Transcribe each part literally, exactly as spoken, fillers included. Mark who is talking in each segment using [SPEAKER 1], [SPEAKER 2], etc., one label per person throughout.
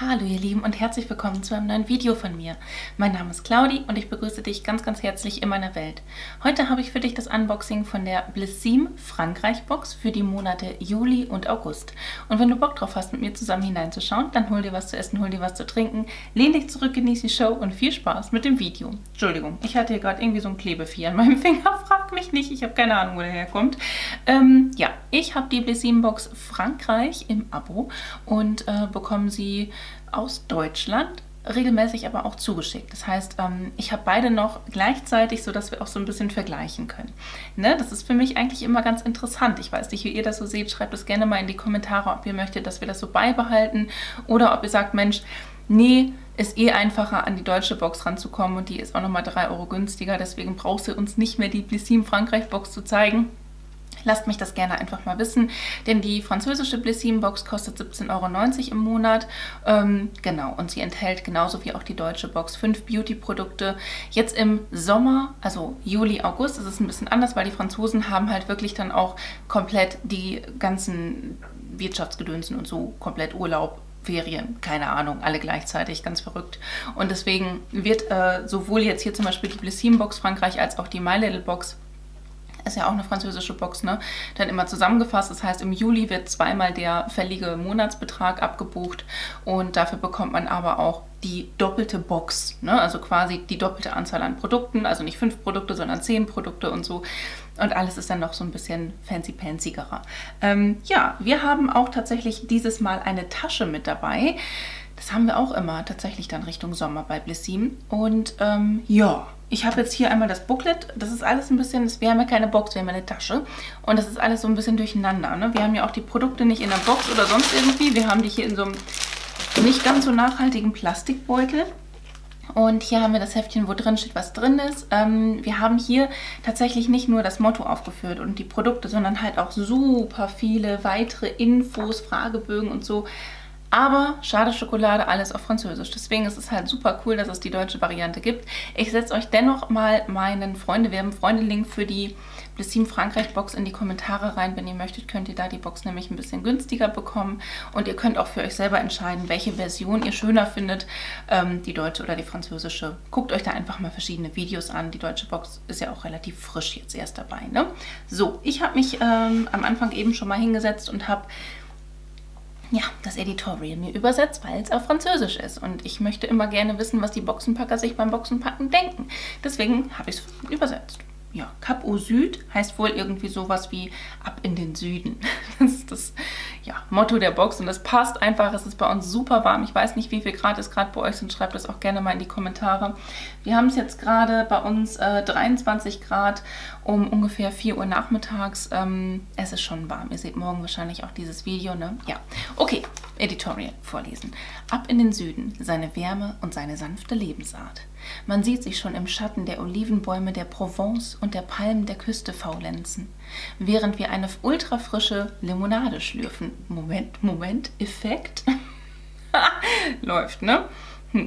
[SPEAKER 1] Hallo ihr Lieben und herzlich willkommen zu einem neuen Video von mir. Mein Name ist Claudi und ich begrüße dich ganz ganz herzlich in meiner Welt. Heute habe ich für dich das Unboxing von der Blissim Frankreich Box für die Monate Juli und August. Und wenn du Bock drauf hast, mit mir zusammen hineinzuschauen, dann hol dir was zu essen, hol dir was zu trinken, lehn dich zurück, genieß die Show und viel Spaß mit dem Video. Entschuldigung, ich hatte hier gerade irgendwie so ein Klebevieh an meinem Finger, frag mich nicht, ich habe keine Ahnung, wo der herkommt. Ähm, ja, ich habe die Blissim Box Frankreich im Abo und äh, bekomme sie aus Deutschland, regelmäßig aber auch zugeschickt. Das heißt, ähm, ich habe beide noch gleichzeitig, sodass wir auch so ein bisschen vergleichen können. Ne? Das ist für mich eigentlich immer ganz interessant. Ich weiß nicht, wie ihr das so seht. Schreibt es gerne mal in die Kommentare, ob ihr möchtet, dass wir das so beibehalten oder ob ihr sagt, Mensch, nee, ist eh einfacher, an die deutsche Box ranzukommen und die ist auch nochmal drei Euro günstiger. Deswegen brauchst du uns nicht mehr die Blissim Frankreich Box zu zeigen. Lasst mich das gerne einfach mal wissen, denn die französische Blissim Box kostet siebzehn Euro neunzig im Monat. Ähm, genau, und sie enthält genauso wie auch die deutsche Box fünf Beauty-Produkte. Jetzt im Sommer, also Juli, August, ist es ein bisschen anders, weil die Franzosen haben halt wirklich dann auch komplett die ganzen Wirtschaftsgedönsen und so, komplett Urlaub, Ferien, keine Ahnung, alle gleichzeitig, ganz verrückt. Und deswegen wird äh, sowohl jetzt hier zum Beispiel die Blissim Box Frankreich als auch die My Little Box, ist ja auch eine französische Box, ne? Dann immer zusammengefasst. Das heißt, im Juli wird zweimal der fällige Monatsbetrag abgebucht und dafür bekommt man aber auch die doppelte Box, ne? Also quasi die doppelte Anzahl an Produkten, also nicht fünf Produkte, sondern zehn Produkte und so. Und alles ist dann noch so ein bisschen fancy-panzigerer. Ähm, ja, wir haben auch tatsächlich dieses Mal eine Tasche mit dabei. Das haben wir auch immer tatsächlich dann Richtung Sommer bei Blissim. Und ähm, ja, ich habe jetzt hier einmal das Booklet. Das ist alles ein bisschen, wir haben ja keine Box, wir haben eine Tasche. Und das ist alles so ein bisschen durcheinander. Ne? Wir haben ja auch die Produkte nicht in der Box oder sonst irgendwie. Wir haben die hier in so einem nicht ganz so nachhaltigen Plastikbeutel. Und hier haben wir das Heftchen, wo drin steht, was drin ist. Ähm, wir haben hier tatsächlich nicht nur das Motto aufgeführt und die Produkte, sondern halt auch super viele weitere Infos, Fragebögen und so. Aber schade Schokolade, alles auf Französisch. Deswegen ist es halt super cool, dass es die deutsche Variante gibt. Ich setze euch dennoch mal meinen Freunde, wir haben Freunde-Link für die Blissim Frankreich Box in die Kommentare rein. Wenn ihr möchtet, könnt ihr da die Box nämlich ein bisschen günstiger bekommen. Und ihr könnt auch für euch selber entscheiden, welche Version ihr schöner findet, ähm, die deutsche oder die französische. Guckt euch da einfach mal verschiedene Videos an. Die deutsche Box ist ja auch relativ frisch jetzt erst dabei, ne? So, ich habe mich ähm, am Anfang eben schon mal hingesetzt und habe ja, das Editorial mir übersetzt, weil es auf Französisch ist. Und ich möchte immer gerne wissen, was die Boxenpacker sich beim Boxenpacken denken. Deswegen habe ich es übersetzt. Ja, Cap au Sud heißt wohl irgendwie sowas wie ab in den Süden. Das ist das ja, Motto der Box und das passt einfach. Es ist bei uns super warm. Ich weiß nicht, wie viel Grad es gerade bei euch sind. Schreibt das auch gerne mal in die Kommentare. Wir haben es jetzt gerade bei uns äh, dreiundzwanzig Grad um ungefähr vier Uhr nachmittags. Ähm, es ist schon warm. Ihr seht morgen wahrscheinlich auch dieses Video, ne? Ja, okay. Editorial vorlesen. Ab in den Süden, seine Wärme und seine sanfte Lebensart. Man sieht sich schon im Schatten der Olivenbäume der Provence und der Palmen der Küste faulenzen, während wir eine ultrafrische Limonade schlürfen. Moment, Moment, Effekt? Läuft, ne? Hm.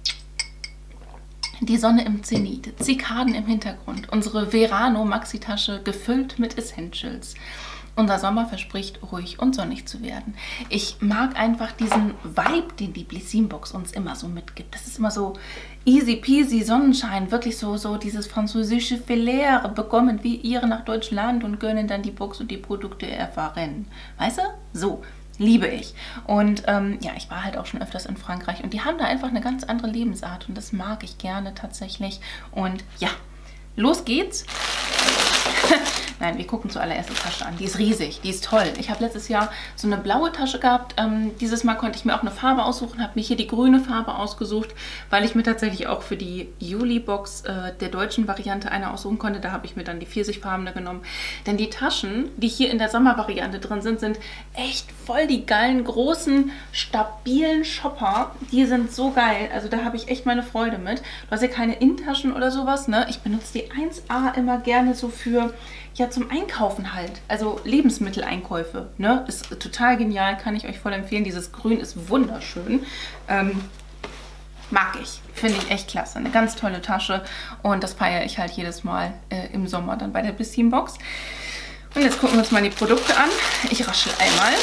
[SPEAKER 1] Die Sonne im Zenit, Zikaden im Hintergrund, unsere Verano-Maxi-Tasche gefüllt mit Essentials. Unser Sommer verspricht, ruhig und sonnig zu werden. Ich mag einfach diesen Vibe, den die Blissim Box uns immer so mitgibt. Das ist immer so easy peasy Sonnenschein, wirklich so, so dieses französische Flair bekommen wie ihre nach Deutschland und gönnen dann die Box und die Produkte erfahren. Weißt du? So. Liebe ich. Und ähm, ja, ich war halt auch schon öfters in Frankreich und die haben da einfach eine ganz andere Lebensart und das mag ich gerne tatsächlich. Und ja, los geht's. Nein, wir gucken zuallererst die Tasche an. Die ist riesig, die ist toll. Ich habe letztes Jahr so eine blaue Tasche gehabt. Ähm, dieses Mal konnte ich mir auch eine Farbe aussuchen, habe mir hier die grüne Farbe ausgesucht, weil ich mir tatsächlich auch für die Juli-Box äh, der deutschen Variante eine aussuchen konnte. Da habe ich mir dann die pfirsichfarbene genommen. Denn die Taschen, die hier in der Sommervariante drin sind, sind echt voll die geilen, großen, stabilen Shopper. Die sind so geil. Also da habe ich echt meine Freude mit. Du hast ja keine Innentaschen oder sowas, ne? Ich benutze die eins A immer gerne so für ja, zum Einkaufen halt, also Lebensmitteleinkäufe, ne, ist total genial, kann ich euch voll empfehlen. Dieses Grün ist wunderschön, ähm, mag ich, finde ich echt klasse, eine ganz tolle Tasche und das feiere ich halt jedes Mal äh, im Sommer dann bei der Blissim Box. Und jetzt gucken wir uns mal die Produkte an. Ich raschel einmal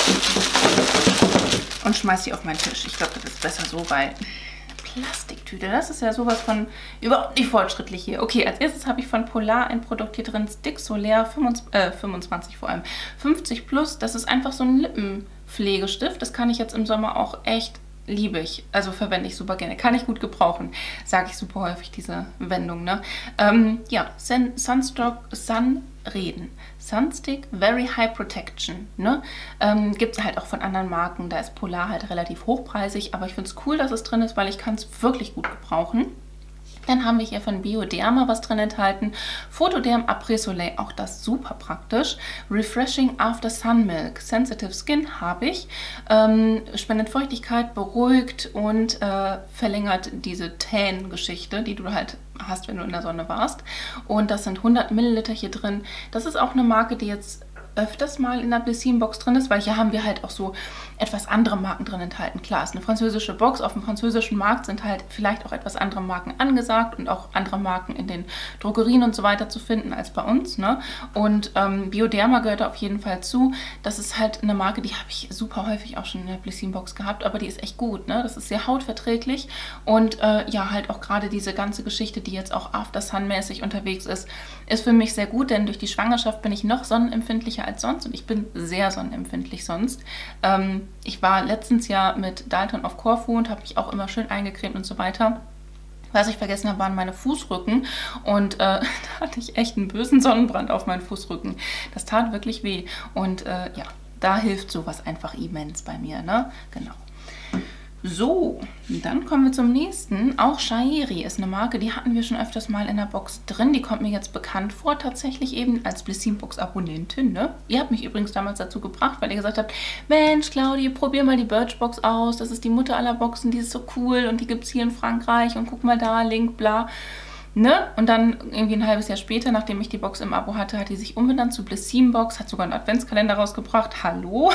[SPEAKER 1] und schmeiße die auf meinen Tisch. Ich glaube, das ist besser so, weil Plastiktüte, das ist ja sowas von überhaupt nicht fortschrittlich hier. Okay, als erstes habe ich von Polar ein Produkt hier drin, Stick Solaire fünfundzwanzig, äh, fünfundzwanzig vor allem, fünfzig plus. Das ist einfach so ein Lippenpflegestift. Das kann ich jetzt im Sommer auch echt, liebe ich. Also verwende ich super gerne. Kann ich gut gebrauchen. Sage ich super häufig, diese Wendung, ne? Ähm, ja, Sun, Sunstroke, Sunreden. Sunstick Very High Protection. Ne? Ähm, gibt es halt auch von anderen Marken. Da ist Polar halt relativ hochpreisig, aber ich finde es cool, dass es drin ist, weil ich kann es wirklich gut gebrauchen. Dann haben wir hier von Bioderma was drin enthalten. Photoderm Après Soleil, auch das super praktisch. Refreshing After Sun Milk, Sensitive Skin habe ich. Ähm, spendet Feuchtigkeit, beruhigt und äh, verlängert diese Tan-Geschichte, die du halt hast, wenn du in der Sonne warst. Und das sind hundert Milliliter hier drin. Das ist auch eine Marke, die jetzt öfters mal in der Blissim-Box drin ist, weil hier haben wir halt auch so etwas andere Marken drin enthalten. Klar, ist eine französische Box, auf dem französischen Markt sind halt vielleicht auch etwas andere Marken angesagt und auch andere Marken in den Drogerien und so weiter zu finden als bei uns. Ne? Und ähm, Bioderma gehört da auf jeden Fall zu. Das ist halt eine Marke, die habe ich super häufig auch schon in der Blissim-Box gehabt, aber die ist echt gut. Ne? Das ist sehr hautverträglich und äh, ja, halt auch gerade diese ganze Geschichte, die jetzt auch After Sun-mäßig unterwegs ist, ist für mich sehr gut, denn durch die Schwangerschaft bin ich noch sonnenempfindlicher als sonst und ich bin sehr sonnenempfindlich sonst. Ähm, ich war letztens ja mit Dalton auf Korfu und habe mich auch immer schön eingecremt und so weiter. Was ich vergessen habe, waren meine Fußrücken und äh, da hatte ich echt einen bösen Sonnenbrand auf meinen Fußrücken. Das tat wirklich weh und äh, ja, da hilft sowas einfach immens bei mir, ne? Genau. So, dann kommen wir zum nächsten. Auch Shaeri ist eine Marke, die hatten wir schon öfters mal in der Box drin. Die kommt mir jetzt bekannt vor, tatsächlich eben als Blissim-Box-Abonnentin. Ne? Ihr habt mich übrigens damals dazu gebracht, weil ihr gesagt habt, Mensch, Claudi, probier mal die Birchbox aus. Das ist die Mutter aller Boxen, die ist so cool und die gibt es hier in Frankreich und guck mal da, Link, bla. Ne? Und dann irgendwie ein halbes Jahr später, nachdem ich die Box im Abo hatte, hat die sich umbenannt zu Blissim-Box, hat sogar einen Adventskalender rausgebracht. Hallo?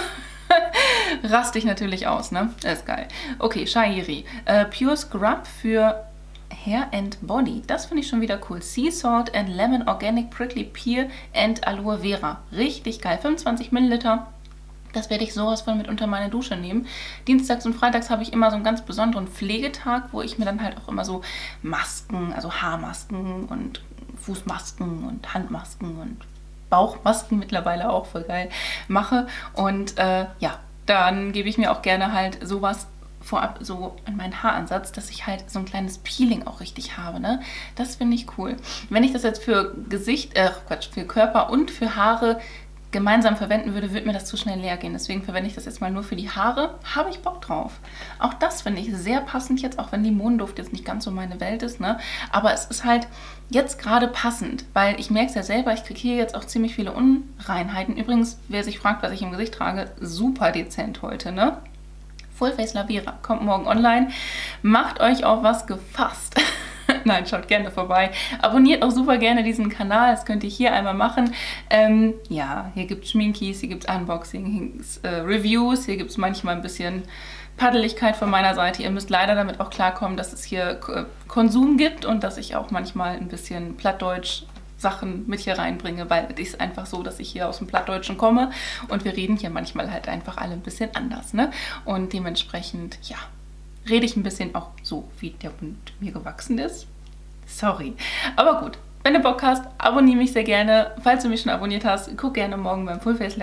[SPEAKER 1] Raste ich natürlich aus, ne? Das ist geil. Okay, Shaeri. Äh, Pure Scrub für Hair and Body. Das finde ich schon wieder cool. Sea Salt and Lemon Organic Prickly Pear and Aloe Vera. Richtig geil. fünfundzwanzig Milliliter. Das werde ich sowas von mit unter meine Dusche nehmen. Dienstags und freitags habe ich immer so einen ganz besonderen Pflegetag, wo ich mir dann halt auch immer so Masken, also Haarmasken und Fußmasken und Handmasken und Bauchmasken mittlerweile auch, voll geil, mache. Und äh, ja, dann gebe ich mir auch gerne halt sowas vorab so an meinen Haaransatz, dass ich halt so ein kleines Peeling auch richtig habe, ne? Das finde ich cool. Wenn ich das jetzt für Gesicht, äh, Quatsch, für Körper und für Haare gemeinsam verwenden würde, würde mir das zu schnell leer gehen. Deswegen verwende ich das jetzt mal nur für die Haare. Habe ich Bock drauf. Auch das finde ich sehr passend jetzt, auch wenn Limonenduft jetzt nicht ganz so meine Welt ist, ne? Aber es ist halt jetzt gerade passend, weil ich merke es ja selber, ich kriege hier jetzt auch ziemlich viele Unreinheiten. Übrigens, wer sich fragt, was ich im Gesicht trage, super dezent heute, ne? Fullface Lavera kommt morgen online. Macht euch auf was gefasst. Nein, schaut gerne vorbei. Abonniert auch super gerne diesen Kanal, das könnt ihr hier einmal machen. Ähm, ja, hier gibt es Schminkis, hier gibt es Unboxings, äh, Reviews, hier gibt es manchmal ein bisschen Paddeligkeit von meiner Seite. Ihr müsst leider damit auch klarkommen, dass es hier K Konsum gibt und dass ich auch manchmal ein bisschen Plattdeutsch Sachen mit hier reinbringe, weil es ist einfach so, dass ich hier aus dem Plattdeutschen komme und wir reden hier manchmal halt einfach alle ein bisschen anders, ne? Und dementsprechend, ja, rede ich ein bisschen auch so, wie der Hund mir gewachsen ist. Sorry. Aber gut, wenn du Bock hast, abonniere mich sehr gerne. Falls du mich schon abonniert hast, guck gerne morgen beim Fullface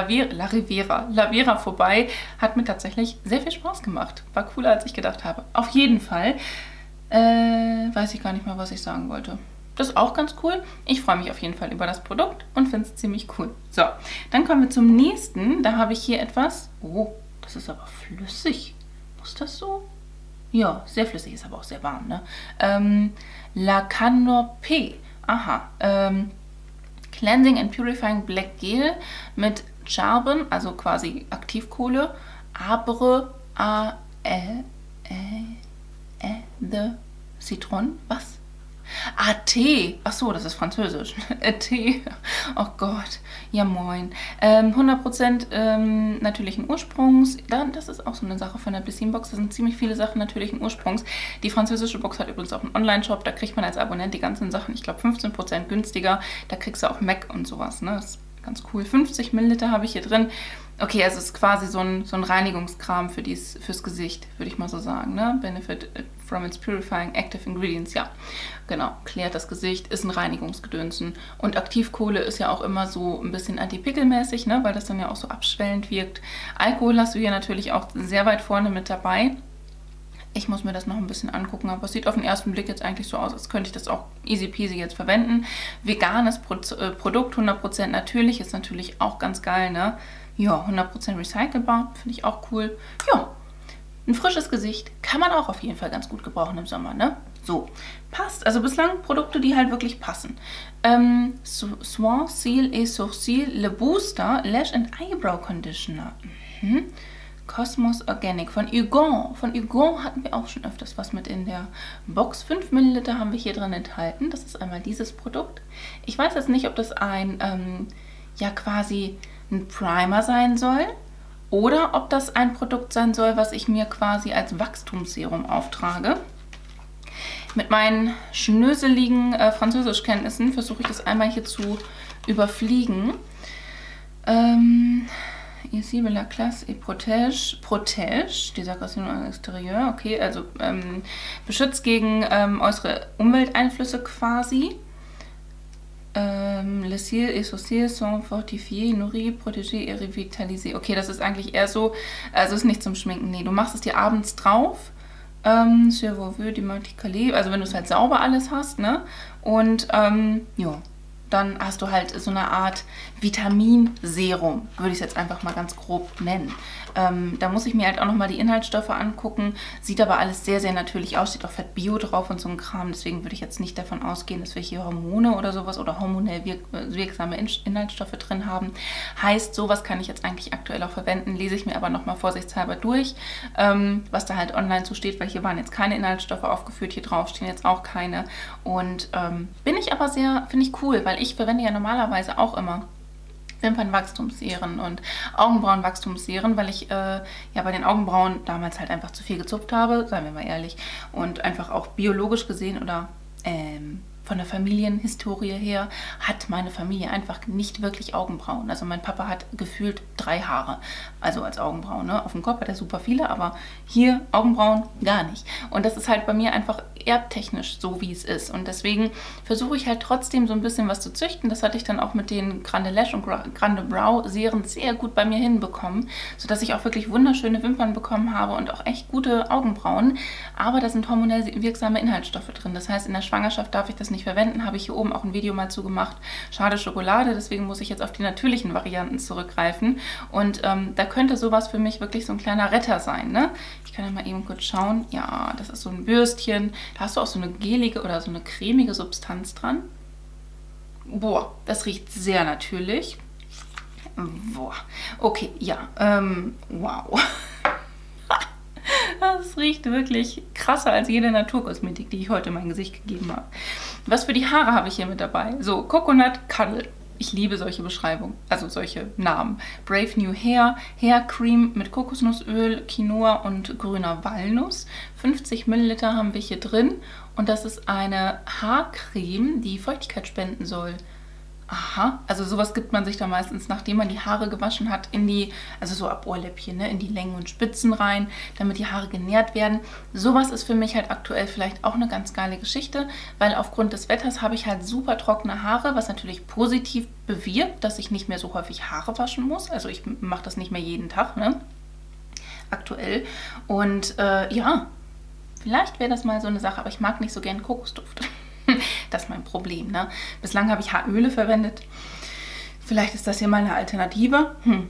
[SPEAKER 1] Lavera Lavera vorbei. Hat mir tatsächlich sehr viel Spaß gemacht. War cooler, als ich gedacht habe. Auf jeden Fall. Äh, weiß ich gar nicht mal, was ich sagen wollte. Das ist auch ganz cool. Ich freue mich auf jeden Fall über das Produkt und finde es ziemlich cool. So, dann kommen wir zum nächsten. Da habe ich hier etwas. Oh, das ist aber flüssig. Muss das so? Ja, sehr flüssig, ist aber auch sehr warm, ne? Ähm, La Canopée. Aha. Ähm, Cleansing and Purifying Black Gel mit Charbon, also quasi Aktivkohle. Arbre a e e e de Citron. Was? Ah, Tee. Ach so, das ist französisch. äh, Tee. Oh Gott. Ja, moin. Ähm, hundert Prozent ähm, natürlichen Ursprungs. Das ist auch so eine Sache von der Blissim-Box. Da sind ziemlich viele Sachen natürlichen Ursprungs. Die französische Box hat übrigens auch einen Online-Shop. Da kriegt man als Abonnent die ganzen Sachen, ich glaube, fünfzehn Prozent günstiger. Da kriegst du auch Mac und sowas. Ne? Das Ganz cool. fünfzig Milliliter habe ich hier drin. Okay, also es ist quasi so ein, so ein Reinigungskram für dies, fürs Gesicht, würde ich mal so sagen. Ne? Benefit from its purifying active ingredients. Ja, genau. Klärt das Gesicht, ist ein Reinigungsgedönsen. Und Aktivkohle ist ja auch immer so ein bisschen antipickelmäßig, ne? Weil das dann ja auch so abschwellend wirkt. Alkohol hast du hier natürlich auch sehr weit vorne mit dabei. Ich muss mir das noch ein bisschen angucken, aber es sieht auf den ersten Blick jetzt eigentlich so aus, als könnte ich das auch easy peasy jetzt verwenden. Veganes Pro äh, Produkt, hundert Prozent natürlich, ist natürlich auch ganz geil, ne? Ja, hundert Prozent recycelbar, finde ich auch cool. Ja, ein frisches Gesicht kann man auch auf jeden Fall ganz gut gebrauchen im Sommer, ne? So, passt. Also bislang Produkte, die halt wirklich passen. Ähm, Soin, Cils et Sourcils, Le Booster, Lash and Eyebrow Conditioner. Mhm. Cosmos Organic von Hugon. Von Hugon hatten wir auch schon öfters was mit in der Box. fünf Milliliter haben wir hier drin enthalten. Das ist einmal dieses Produkt. Ich weiß jetzt nicht, ob das ein, ähm, ja quasi ein Primer sein soll oder ob das ein Produkt sein soll, was ich mir quasi als Wachstumsserum auftrage. Mit meinen schnöseligen äh, Französischkenntnissen versuche ich das einmal hier zu überfliegen. Ähm... Ici, la classe et protège, protège, Desagration extérieure, okay, also ähm, beschützt gegen ähm, äußere Umwelteinflüsse quasi. Ähm, les cils et sourcils sont fortifiés, nourris, protégés et revitalisés. Okay, das ist eigentlich eher so, also ist nicht zum Schminken, nee, du machst es dir abends drauf. Ähm, sur vos voeux du Monticale, also wenn du es halt sauber alles hast, ne, und ähm, ja. Dann hast du halt so eine Art Vitaminserum, würde ich es jetzt einfach mal ganz grob nennen. Ähm, da muss ich mir halt auch nochmal die Inhaltsstoffe angucken. Sieht aber alles sehr, sehr natürlich aus. Steht auch Fett Bio drauf und so ein Kram. Deswegen würde ich jetzt nicht davon ausgehen, dass wir hier Hormone oder sowas oder hormonell wirk wirksame In Inhaltsstoffe drin haben. Heißt, sowas kann ich jetzt eigentlich aktuell auch verwenden. Lese ich mir aber nochmal vorsichtshalber durch, ähm, was da halt online zu steht, weil hier waren jetzt keine Inhaltsstoffe aufgeführt. Hier drauf stehen jetzt auch keine. Und ähm, bin ich aber sehr, finde ich cool, weil ich verwende ja normalerweise auch immer Wimpernwachstumsserien und Augenbrauenwachstumsserien, weil ich äh, ja bei den Augenbrauen damals halt einfach zu viel gezupft habe, seien wir mal ehrlich, und einfach auch biologisch gesehen oder ähm, von der Familienhistorie her hat meine Familie einfach nicht wirklich Augenbrauen. Also mein Papa hat gefühlt drei Haare, also als Augenbrauen. Ne? Auf dem Kopf hat er super viele, aber hier Augenbrauen gar nicht. Und das ist halt bei mir einfach erbtechnisch so, wie es ist. Und deswegen versuche ich halt trotzdem so ein bisschen was zu züchten. Das hatte ich dann auch mit den Grande Lash und Grande Brow Serien sehr gut bei mir hinbekommen, sodass ich auch wirklich wunderschöne Wimpern bekommen habe und auch echt gute Augenbrauen. Aber da sind hormonell wirksame Inhaltsstoffe drin. Das heißt, in der Schwangerschaft darf ich das nicht verwenden. Habe ich hier oben auch ein Video mal zu gemacht. Schade Schokolade, deswegen muss ich jetzt auf die natürlichen Varianten zurückgreifen. Und ähm, da könnte sowas für mich wirklich so ein kleiner Retter sein. Ne? Ich kann ja mal eben kurz schauen. Ja, das ist so ein Bürstchen. Da hast du auch so eine gelige oder so eine cremige Substanz dran. Boah, das riecht sehr natürlich. Boah, okay, ja, ähm, wow. Das riecht wirklich krasser als jede Naturkosmetik, die ich heute in mein Gesicht gegeben habe. Was für die Haare habe ich hier mit dabei? So, Coconut Cuddle. Ich liebe solche Beschreibungen, also solche Namen. Brave New Hair, Hair Cream mit Kokosnussöl, Quinoa und grüner Walnuss. fünfzig Milliliter haben wir hier drin und das ist eine Haarcreme, die Feuchtigkeit spenden soll. Aha, also sowas gibt man sich da meistens, nachdem man die Haare gewaschen hat, in die, also so ab Ohrläppchen, ne, in die Längen und Spitzen rein, damit die Haare genährt werden. Sowas ist für mich halt aktuell vielleicht auch eine ganz geile Geschichte, weil aufgrund des Wetters habe ich halt super trockene Haare, was natürlich positiv bewirkt, dass ich nicht mehr so häufig Haare waschen muss. Also ich mache das nicht mehr jeden Tag, ne, aktuell. Und äh, ja, vielleicht wäre das mal so eine Sache, aber ich mag nicht so gern Kokosduft. Das ist mein Problem, ne? Bislang habe ich Haaröle verwendet. Vielleicht ist das hier mal eine Alternative. Hm.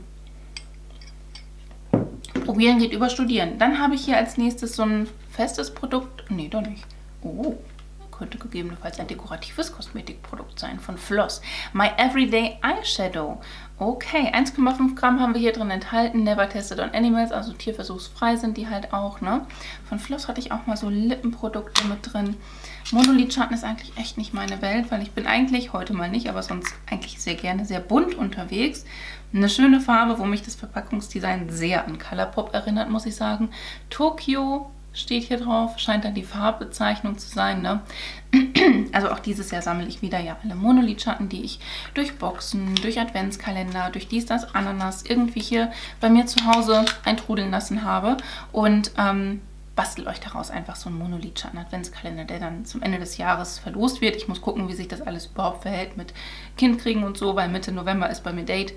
[SPEAKER 1] Probieren geht über Studieren. Dann habe ich hier als nächstes so ein festes Produkt. Nee, doch nicht. Oh, könnte gegebenenfalls ein dekoratives Kosmetikprodukt sein von Floss. My Everyday Eyeshadow. Okay, eins Komma fünf Gramm haben wir hier drin enthalten. Never tested on animals, also tierversuchsfrei sind die halt auch, ne? Von Floss hatte ich auch mal so Lippenprodukte mit drin. Monolidschatten ist eigentlich echt nicht meine Welt, weil ich bin eigentlich, heute mal nicht, aber sonst eigentlich sehr gerne sehr bunt unterwegs. Eine schöne Farbe, wo mich das Verpackungsdesign sehr an Colourpop erinnert, muss ich sagen. Tokyo steht hier drauf, scheint dann die Farbbezeichnung zu sein, ne? Also auch dieses Jahr sammle ich wieder ja alle Monolidschatten, die ich durch Boxen, durch Adventskalender, durch dies, das, Ananas irgendwie hier bei mir zu Hause eintrudeln lassen habe und ähm, bastel euch daraus einfach so einen Monolidschatten-Adventskalender, der dann zum Ende des Jahres verlost wird. Ich muss gucken, wie sich das alles überhaupt verhält mit Kind kriegen und so, weil Mitte November ist bei mir Date.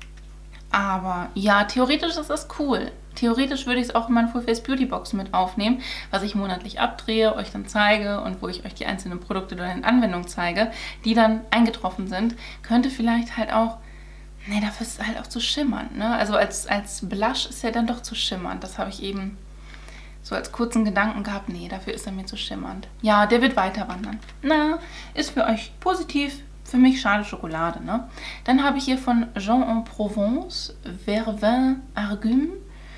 [SPEAKER 1] Aber ja, theoretisch ist das cool. Theoretisch würde ich es auch in meinen Full Face Beauty Boxen mit aufnehmen, was ich monatlich abdrehe, euch dann zeige und wo ich euch die einzelnen Produkte oder in Anwendung zeige, die dann eingetroffen sind. Könnte vielleicht halt auch, ne, dafür ist es halt auch zu schimmern, ne? Also als, als Blush ist er dann doch zu schimmernd. Das habe ich eben so als kurzen Gedanken gehabt. Nee, dafür ist er mir zu schimmernd. Ja, der wird weiter wandern. Na, ist für euch positiv. Für mich schade Schokolade, ne? Dann habe ich hier von Jean en Provence Vervin Argum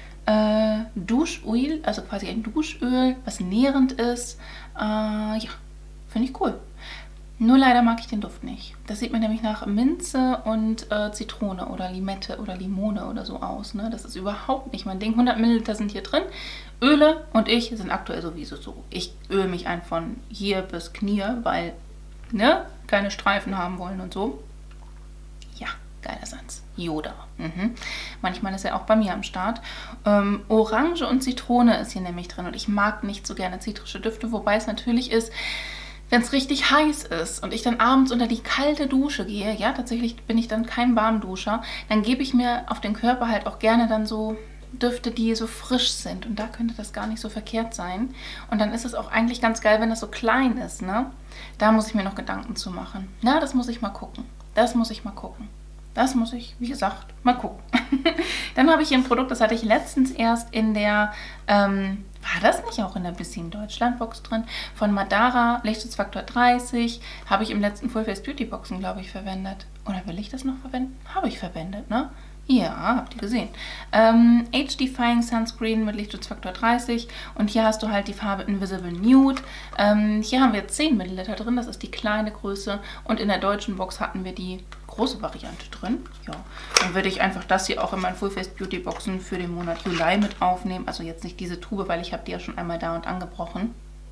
[SPEAKER 1] äh, Duschöl, also quasi ein Duschöl, was nährend ist. Äh, ja, finde ich cool. Nur leider mag ich den Duft nicht. Das sieht mir nämlich nach Minze und äh, Zitrone oder Limette oder Limone oder so aus, ne? Das ist überhaupt nicht mein Ding. hundert Milliliter sind hier drin. Öle und ich sind aktuell sowieso so. Ich öle mich ein von hier bis Knie, weil, ne, keine Streifen haben wollen und so. Ja, geiler Satz. Yoda. Mhm. Manchmal ist er auch bei mir am Start. Ähm, Orange und Zitrone ist hier nämlich drin und ich mag nicht so gerne zitrische Düfte, wobei es natürlich ist, wenn es richtig heiß ist und ich dann abends unter die kalte Dusche gehe, ja, tatsächlich bin ich dann kein Warmduscher, dann gebe ich mir auf den Körper halt auch gerne dann so Düfte, die so frisch sind. Und da könnte das gar nicht so verkehrt sein. Und dann ist es auch eigentlich ganz geil, wenn das so klein ist, ne? Da muss ich mir noch Gedanken zu machen. Na, das muss ich mal gucken. Das muss ich mal gucken. Das muss ich, wie gesagt, mal gucken. Dann habe ich hier ein Produkt, das hatte ich letztens erst in der, ähm, war das nicht auch in der Bisschen Deutschland Box drin? Von Madara, Lichtschutzfaktor dreißig, habe ich im letzten Full Face Beauty Boxen, glaube ich, verwendet. Oder will ich das noch verwenden? Habe ich verwendet, ne? Ja, habt ihr gesehen. Ähm, Age-Defying Sunscreen mit Lichtschutzfaktor dreißig und hier hast du halt die Farbe Invisible Nude. Ähm, hier haben wir zehn Milliliter drin, das ist die kleine Größe und in der deutschen Box hatten wir die große Variante drin. Ja, dann würde ich einfach das hier auch in meinen Full Face Beauty Boxen für den Monat Juli mit aufnehmen. Also jetzt nicht diese Tube, weil ich habe die ja schon einmal da und angebrochen.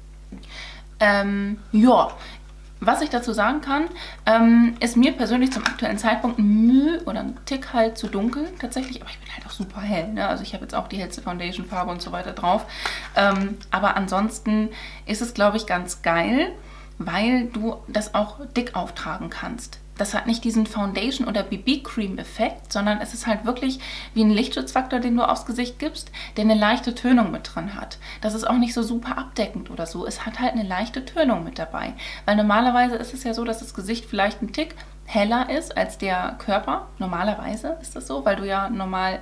[SPEAKER 1] Ähm, ja. Was ich dazu sagen kann, ähm, ist mir persönlich zum aktuellen Zeitpunkt ein Mühe oder ein Tick halt zu dunkel tatsächlich, aber ich bin halt auch super hell, ne? Also ich habe jetzt auch die hellste Foundation-Farbe und so weiter drauf, ähm, aber ansonsten ist es, glaube ich, ganz geil, weil du das auch dick auftragen kannst. Das hat nicht diesen Foundation- oder B B-Cream-Effekt, sondern es ist halt wirklich wie ein Lichtschutzfaktor, den du aufs Gesicht gibst, der eine leichte Tönung mit drin hat. Das ist auch nicht so super abdeckend oder so. Es hat halt eine leichte Tönung mit dabei. Weil normalerweise ist es ja so, dass das Gesicht vielleicht ein Tick heller ist als der Körper. Normalerweise ist das so, weil du ja normal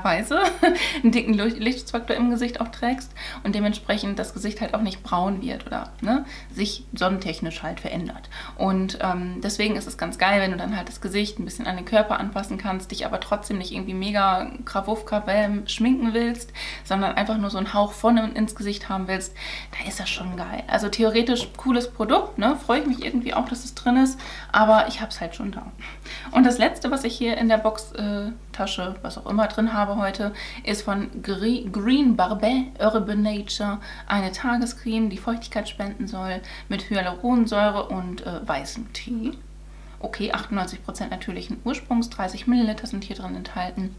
[SPEAKER 1] einen dicken Lichtschutzfaktor im Gesicht auch trägst und dementsprechend das Gesicht halt auch nicht braun wird oder ne, sich sonnentechnisch halt verändert. Und ähm, deswegen ist es ganz geil, wenn du dann halt das Gesicht ein bisschen an den Körper anpassen kannst, dich aber trotzdem nicht irgendwie mega krawuff krawell schminken willst, sondern einfach nur so einen Hauch von ins Gesicht haben willst, da ist das schon geil. Also theoretisch cooles Produkt, ne? Freue ich mich irgendwie auch, dass es drin ist, aber ich habe es halt schon da. Und das letzte, was ich hier in der Boxtasche, was auch immer drin habe, habe heute, ist von Green Barbet Urban Nature eine Tagescreme, die Feuchtigkeit spenden soll, mit Hyaluronsäure und äh, weißem Tee. Okay, achtundneunzig Prozent natürlichen Ursprungs, dreißig Milliliter sind hier drin enthalten.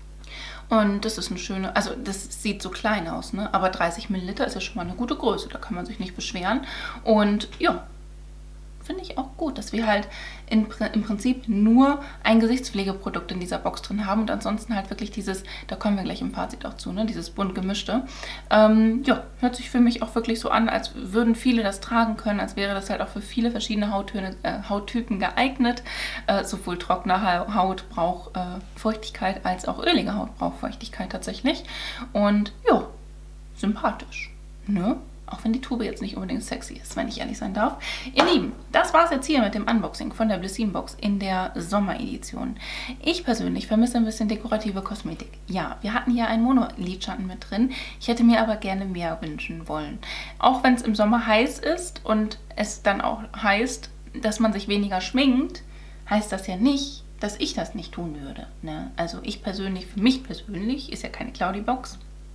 [SPEAKER 1] Und das ist eine schöne, also das sieht so klein aus, ne? Aber dreißig Milliliter ist ja schon mal eine gute Größe, da kann man sich nicht beschweren. Und ja, finde ich auch gut, dass wir halt in, im Prinzip nur ein Gesichtspflegeprodukt in dieser Box drin haben und ansonsten halt wirklich dieses, da kommen wir gleich im Fazit auch zu, ne, dieses bunt gemischte. Ähm, ja, hört sich für mich auch wirklich so an, als würden viele das tragen können, als wäre das halt auch für viele verschiedene Hauttöne, äh, Hauttypen geeignet. Äh, sowohl trockene Haut braucht äh, Feuchtigkeit, als auch ölige Haut braucht Feuchtigkeit tatsächlich. Und ja, sympathisch, ne? Auch wenn die Tube jetzt nicht unbedingt sexy ist, wenn ich ehrlich sein darf. Ihr Lieben, das war es jetzt hier mit dem Unboxing von der Blissim Box in der Sommeredition. Ich persönlich vermisse ein bisschen dekorative Kosmetik. Ja, wir hatten hier einen Monolidschatten mit drin. Ich hätte mir aber gerne mehr wünschen wollen. Auch wenn es im Sommer heiß ist und es dann auch heißt, dass man sich weniger schminkt, heißt das ja nicht, dass ich das nicht tun würde. Ne? Also ich persönlich, für mich persönlich, ist ja keine Claudi Box,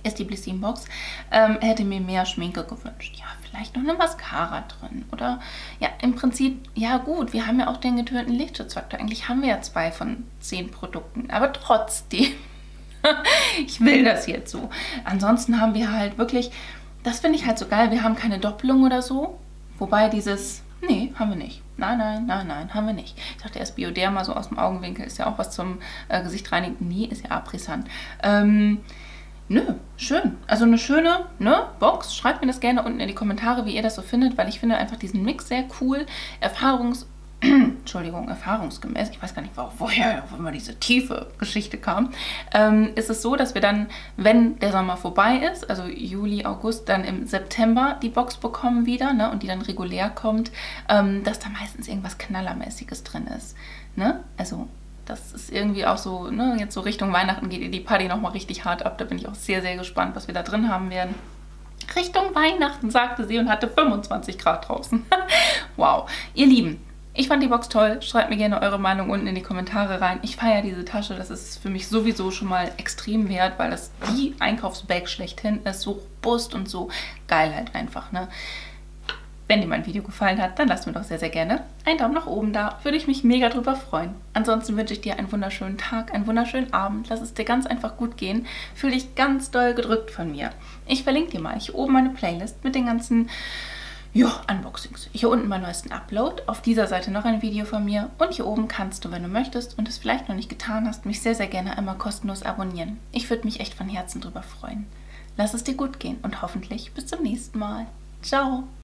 [SPEAKER 1] ist die Blissim Box. Ähm, hätte mir mehr Schminke gewünscht. Ja, vielleicht noch eine Mascara drin. Oder, ja, im Prinzip, ja gut, wir haben ja auch den getönten Lichtschutzfaktor. Eigentlich haben wir ja zwei von zehn Produkten. Aber trotzdem, ich will das jetzt so. Ansonsten haben wir halt wirklich, das finde ich halt so geil, wir haben keine Doppelung oder so. Wobei dieses, nee, haben wir nicht. Nein, nein, nein, nein, haben wir nicht. Ich dachte erst Bioderma so aus dem Augenwinkel, ist ja auch was zum äh, Gesicht reinigen. Nie, ist ja abrisant. Ähm, nö, schön. Also eine schöne, ne, Box. Schreibt mir das gerne unten in die Kommentare, wie ihr das so findet, weil ich finde einfach diesen Mix sehr cool. Erfahrungs... Entschuldigung, erfahrungsgemäß, ich weiß gar nicht, woher auch immer diese tiefe Geschichte kam, ähm, ist es so, dass wir dann, wenn der Sommer vorbei ist, also Juli, August, dann im September die Box bekommen wieder, ne, und die dann regulär kommt, ähm, dass da meistens irgendwas Knallermäßiges drin ist, ne, also das ist irgendwie auch so, ne, jetzt so Richtung Weihnachten geht die Party nochmal richtig hart ab, da bin ich auch sehr, sehr gespannt, was wir da drin haben werden. Richtung Weihnachten, sagte sie und hatte fünfundzwanzig Grad draußen. Wow, ihr Lieben. Ich fand die Box toll. Schreibt mir gerne eure Meinung unten in die Kommentare rein. Ich feiere diese Tasche. Das ist für mich sowieso schon mal extrem wert, weil das die Einkaufsbag schlechthin ist. So robust und so geil halt einfach, ne? Wenn dir mein Video gefallen hat, dann lass mir doch sehr, sehr gerne einen Daumen nach oben da. Würde ich mich mega drüber freuen. Ansonsten wünsche ich dir einen wunderschönen Tag, einen wunderschönen Abend. Lass es dir ganz einfach gut gehen. Fühl dich ganz doll gedrückt von mir. Ich verlinke dir mal hier oben meine Playlist mit den ganzen... ja, Unboxings. Hier unten meinen neuesten Upload. Auf dieser Seite noch ein Video von mir. Und hier oben kannst du, wenn du möchtest und es vielleicht noch nicht getan hast, mich sehr, sehr gerne einmal kostenlos abonnieren. Ich würde mich echt von Herzen drüber freuen. Lass es dir gut gehen und hoffentlich bis zum nächsten Mal. Ciao!